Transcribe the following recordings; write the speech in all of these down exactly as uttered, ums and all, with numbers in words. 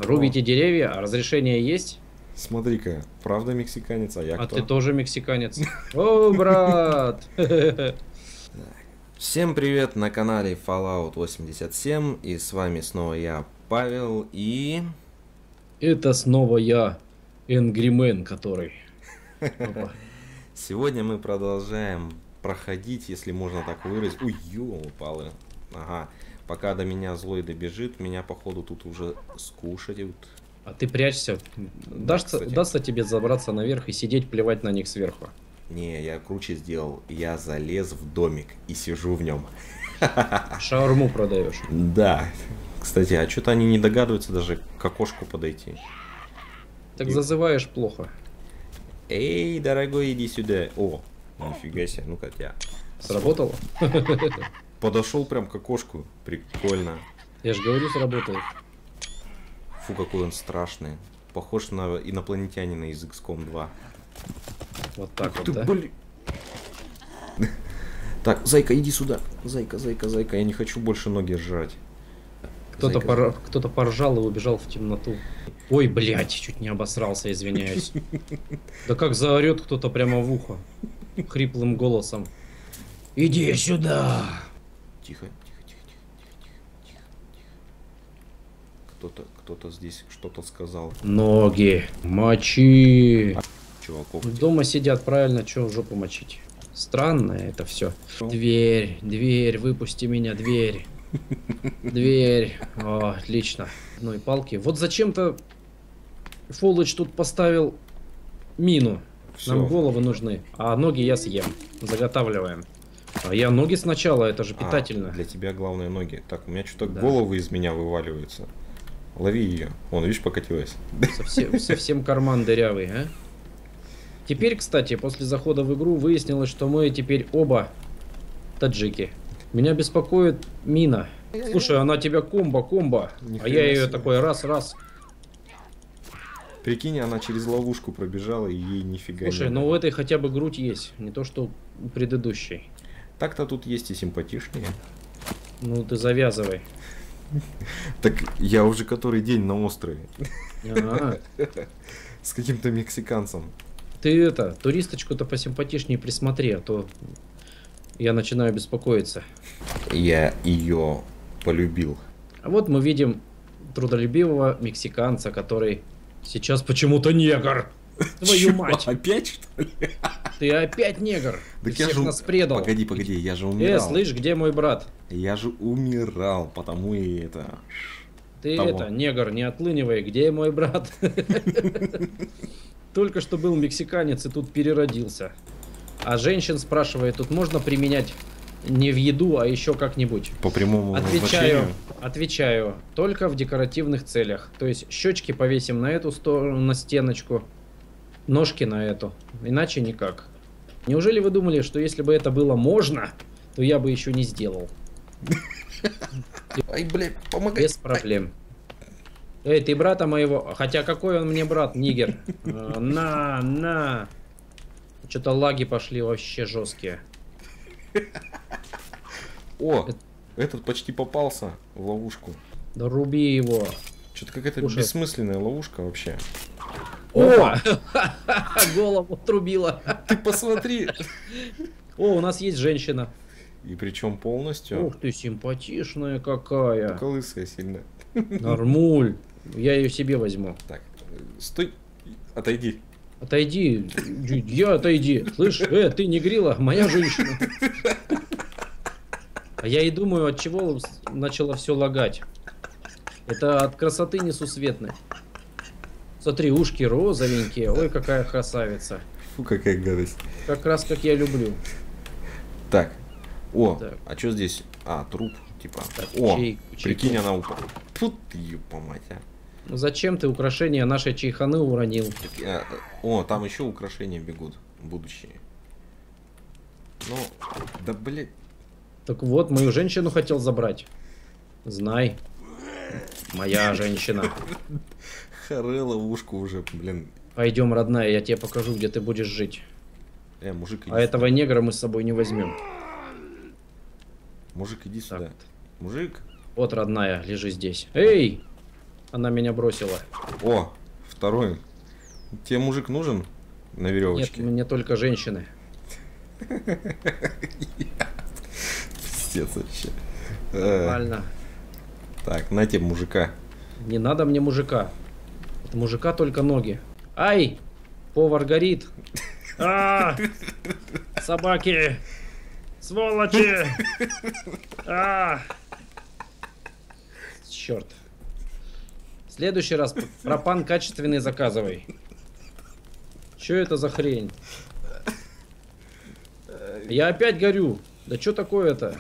Рубите деревья, а разрешение есть? Смотри-ка, правда мексиканец, а я А кто? ты тоже мексиканец. О, брат! Всем привет на канале Fallout восемьдесят семь, и с вами снова я, Павел, и... Это снова я, Энгримен, который... Опа. Сегодня мы продолжаем проходить, если можно так выразить. Ой, ёлы-палы. Ага, пока до меня злой добежит, меня походу тут уже скушают. А ты прячься. Дашься, кстати. удастся тебе забраться наверх и сидеть, плевать на них сверху. Не, я круче сделал. Я залез в домик и сижу в нем. Шаурму продаешь. Да. Кстати, а что-то они не догадываются даже к окошку подойти. Так И- зазываешь плохо. Эй, дорогой, иди сюда. О, нифига себе, ну-ка я. Сработало? Подошел прям к окошку. Прикольно. Я же говорю, сработало. Фу, какой он страшный. Похож на инопланетянина из икс ком два. Вот так Ух вот, ты, да? блин. Так, зайка, иди сюда. Зайка, зайка, зайка. Я не хочу больше ноги жрать. Кто-то Зайка, пор... Кто-то поржал и убежал в темноту. Ой, блядь, чуть не обосрался, извиняюсь. Да как заорет кто-то прямо в ухо. Хриплым голосом. Иди сюда! Тихо, тихо, тихо, тихо, тихо, тихо, тихо. Кто-то, кто-то здесь что-то сказал. Ноги, мочи. Чуваков. Дома сидят, правильно, что в жопу мочить? Странно это все. Дверь, дверь, выпусти меня, дверь. Дверь. О, отлично. Ну и палки. Вот зачем-то Фолыч тут поставил мину. Всё. Нам головы нужны. А ноги я съем. Заготавливаем. А я ноги сначала, это же А, питательно. для тебя главное ноги. Так, у меня что-то Да. головы из меня вываливаются. Лови ее. Вон, видишь, покатилась. Совсем, совсем карман дырявый, а? Теперь, кстати, после захода в игру выяснилось, что мы теперь оба таджики. Меня беспокоит мина. Слушай, она тебя комбо-комбо. Ни А хрена я ее себе. такой раз-раз. Прикинь, она через ловушку пробежала, и ей нифига Слушай, не ну надо. у этой хотя бы грудь есть. Не то, что у предыдущей. Так-то тут есть и симпатичнее. Ну ты завязывай. Так я уже который день на острове. Ага. С каким-то мексиканцем. Ты это, туристочку-то посимпатичнее присмотри, а то я начинаю беспокоиться. Я ее полюбил. А вот мы видим трудолюбивого мексиканца, который сейчас почему-то негр. Твою Чё, мать! опять что ли? Ты опять негр! Ты Так я всех же... нас предал! Погоди, погоди, я же Э, умирал. слышь, где мой брат? Я же умирал, потому и это... Ты Того. это, негр, не отлынивай, где мой брат? Только что был мексиканец и тут переродился. А женщин спрашивает, тут можно применять не в еду, а еще как-нибудь? По прямому Отвечаю, назначению. отвечаю, только в декоративных целях. То есть щечки повесим на эту сторону, на стеночку, ножки на эту, иначе никак. Неужели вы думали, что если бы это было можно, то я бы еще не сделал? Ай, блядь, помогай. Без проблем. Эй, ты брата моего... Хотя какой он мне брат, нигер? Э, На, на. Что-то лаги пошли вообще жесткие. О, этот почти попался в ловушку. Да руби его. Что-то какая-то Слушай. бессмысленная ловушка вообще. О! Голову отрубила. Ты посмотри. О, у нас есть женщина. И причем полностью. Ух ты, симпатичная какая. Только лысая сильно. Нормуль. Я ее себе возьму. Так, стой, отойди. Отойди. Я отойди. Слышь, э, ты не грила, моя женщина. А я и думаю, от чего начало все лагать. Это от красоты несусветной. Смотри, ушки розовенькие. Ой, какая красавица. Фу, какая гадость. Как раз как я люблю. Так, о, Так. а что здесь? А, труп, типа. Так, О, чей- прикинь, чей- она упала. Фу, ты, ёпа мать, а. Ну зачем ты украшения нашей чайханы уронил? Так, а, О, там еще украшения бегут, будущие. Ну, да блядь. Так вот, мою женщину хотел забрать. Знай. Моя женщина. Харе ловушку уже, блин. Пойдем, родная, я тебе покажу, где ты будешь жить. Э, мужик, иди А этого негра мы с собой не возьмем. Мужик, иди сюда. Так. Мужик. Вот, родная, лежи здесь. Эй! Она меня бросила. О, второй. Тебе мужик нужен на веревочке? Нет, мне только женщины. Пиздец вообще. Нормально. Так, на тебе мужика. Не надо мне мужика. От мужика только ноги. Ай! Повар горит. А! Собаки! Сволочи! А! Черт. В следующий раз пропан качественный заказывай. Че это за хрень? Я опять горю. Да что такое-то?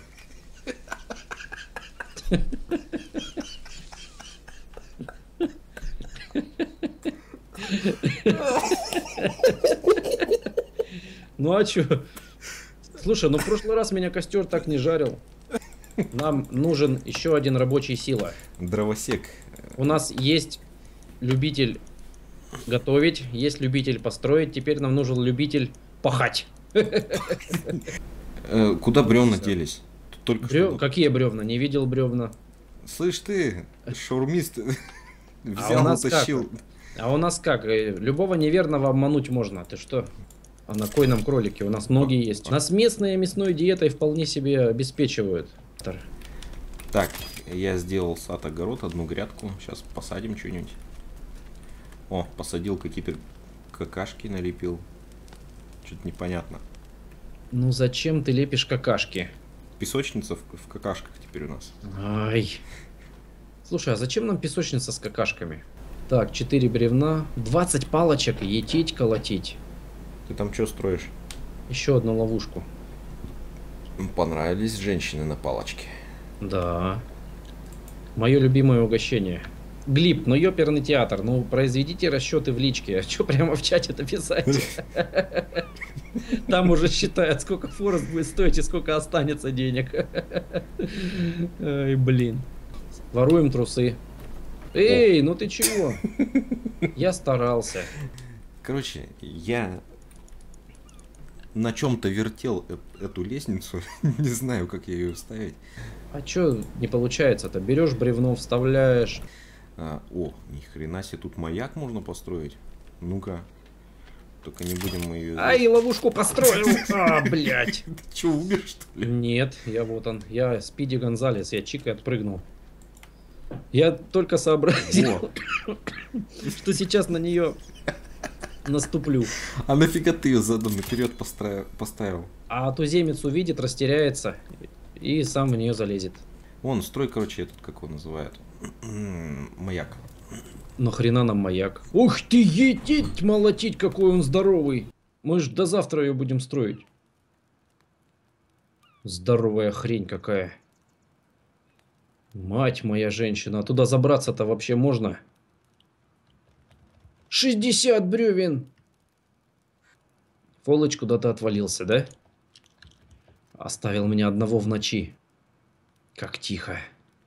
Ну а чё? Слушай, ну в прошлый раз меня костер так не жарил. Нам нужен еще один рабочий сила. Дровосек. У нас есть любитель готовить, есть любитель построить. Теперь нам нужен любитель пахать. Куда бревна делись? Только Брев... что... Какие бревна? Не видел бревна. Слышь ты, шаурмист, А взял, у нас утащил. как? А у нас как? Любого неверного обмануть можно. Ты что? А на кой нам кролики? У нас ноги есть. Нас местные мясной диетой вполне себе обеспечивают. Так, я сделал сад-огород, одну грядку. Сейчас посадим что-нибудь. О, посадил какие-то какашки, налепил. Что-то непонятно. Ну зачем ты лепишь какашки? Песочница в, в какашках теперь у нас. Ай. Слушай, а зачем нам песочница с какашками? Так, четыре бревна, двадцать палочек, етить, колотить. Ты там что строишь? Еще одну ловушку. Понравились женщины на палочке. Да. Мое любимое угощение. Глиб, ну ёперный театр, ну произведите расчеты в личке. А что прямо в чате-то писать? Там уже считают, сколько форест будет стоить и сколько останется денег. Ай, блин. Воруем трусы. Эй, ну ты чего? Я старался. Короче, я на чем-то вертел э- эту лестницу. Не знаю, как я ее вставить. А чё не получается-то? Берешь бревно, вставляешь. А, о, ни хрена себе, тут маяк можно построить. Ну-ка. Только не будем мы ее... Ай, ловушку построил! А, блядь. Ты что, умер, что ли? Нет, я вот он. Я Спиди Гонзалес, я чик и отпрыгнул. Я только сообразил, что сейчас на нее наступлю. А нафига ты ее задом наперед поставил? А туземец увидит, растеряется и сам в нее залезет. Вон, строй, короче, этот, как его называют? Маяк. Нахрена нам маяк? Ух ты, етить, молотить, какой он здоровый. Мы ж до завтра ее будем строить. Здоровая хрень какая. Мать моя женщина, а туда забраться-то вообще можно? шестьдесят бревен! Фолыч куда-то отвалился, да? Оставил меня одного в ночи. Как тихо.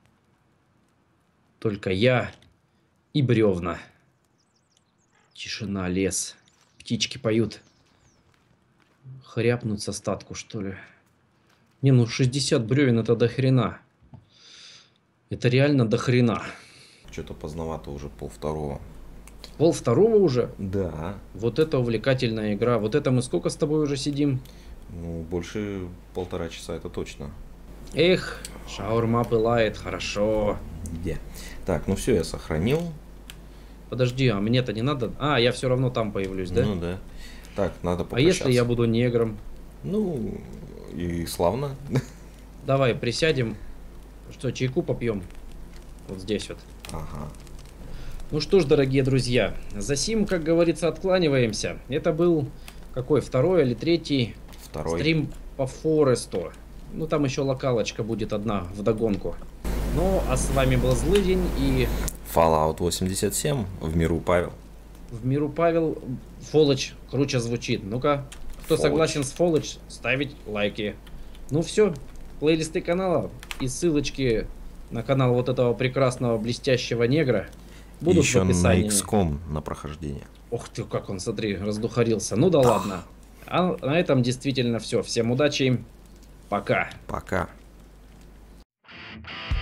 Только я и бревна. Тишина, лес. Птички поют. Хряпнуть с остатку, что ли? Не, ну шестьдесят бревен это до хрена. Это реально до хрена. Что-то поздновато уже, пол второго. Пол второго уже? Да. Вот это увлекательная игра. Вот это мы сколько с тобой уже сидим? Ну, больше полтора часа, это точно. Эх, шаурма пылает, хорошо. Где? Так, ну все, я сохранил. Подожди, а мне-то не надо? А, я все равно там появлюсь, да? Ну да. Так, надо А попрощаться. если я буду негром? Ну, и славно. Давай, присядем. Что, чайку попьем? Вот здесь вот. Ага. Ну что ж, дорогие друзья, за сим, как говорится, откланиваемся. Это был какой, второй или третий Второй. стрим по Форесту. Ну там еще локалочка будет одна вдогонку. Ну, а с вами был Злыдень и... Fallout восемьдесят семь, в миру Павел. В миру Павел. Фолыч круче звучит. Ну-ка, кто Фолыч. согласен с Фолыч, ставить лайки. Ну все, плейлисты канала и ссылочки на канал вот этого прекрасного блестящего негра будут еще в описании. на икс ком на прохождение. Ух ты, как он, смотри, раздухарился. Ну да ладно. А на этом действительно все. Всем удачи. Пока. Пока.